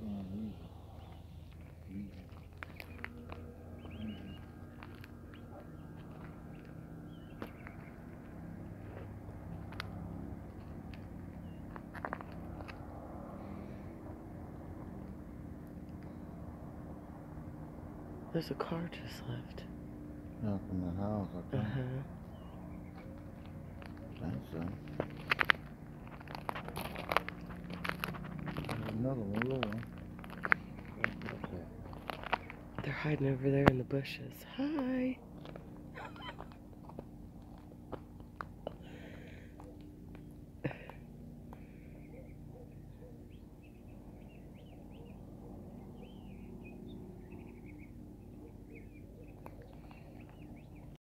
There's a car just left. Yeah, from the house, I think. I think so. There's another one, little one. They're hiding over there in the bushes. Hi.